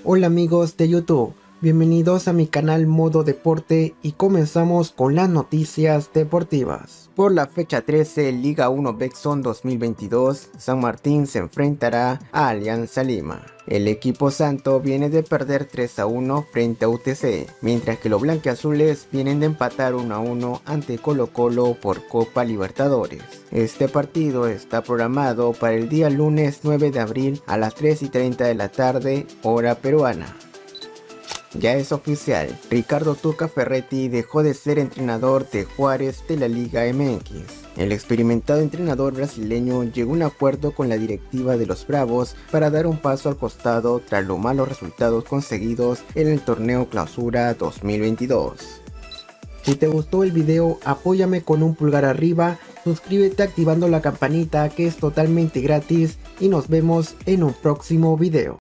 Hola amigos de YouTube, bienvenidos a mi canal Modo Deporte y comenzamos con las noticias deportivas. Por la fecha 13, Liga 1 Bexon 2022, San Martín se enfrentará a Alianza Lima. El equipo santo viene de perder 3-1 frente a UTC, mientras que los blanquiazules vienen de empatar 1-1 ante Colo Colo por Copa Libertadores. Este partido está programado para el día lunes 9 de abril a las 3:30 de la tarde, hora peruana. Ya es oficial, Ricardo Tuca Ferretti dejó de ser entrenador de Juárez de la Liga MX. El experimentado entrenador brasileño llegó a un acuerdo con la directiva de los Bravos para dar un paso al costado tras los malos resultados conseguidos en el torneo Clausura 2022. Si te gustó el video, apóyame con un pulgar arriba, suscríbete activando la campanita que es totalmente gratis y nos vemos en un próximo video.